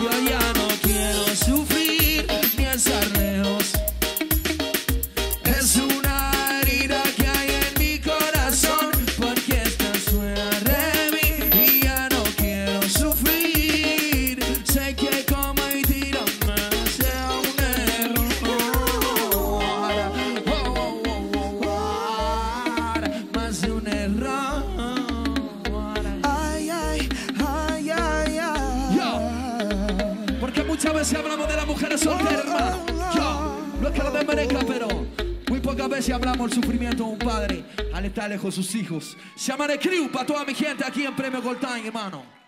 Yo ya no quiero sufrir ni estar lejos. Es una herida que hay en mi corazón, porque estás fuera de mí y ya no quiero sufrir. Sé que como y tirarme sea un error. Más de un error. Ay, ay, ay, ay, ay. Yo. Porque muchas veces hablamos de las mujeres solteras, hermano. Yo. No es que lo desmerezca, pero muy pocas veces hablamos del sufrimiento de un padre al estar lejos de sus hijos. Se llama The Crew para toda mi gente aquí en Premio Gold Time, hermano.